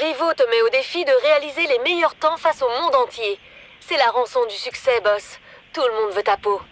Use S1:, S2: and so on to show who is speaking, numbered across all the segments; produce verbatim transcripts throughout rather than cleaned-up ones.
S1: Rivaux te met au défi de réaliser les meilleurs temps face au monde entier. C'est la rançon du succès, boss. Tout le monde veut ta peau.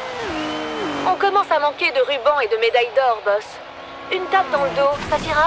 S1: On commence à manquer de rubans et de médailles d'or, boss. Une tape dans le dos, ça t'ira ?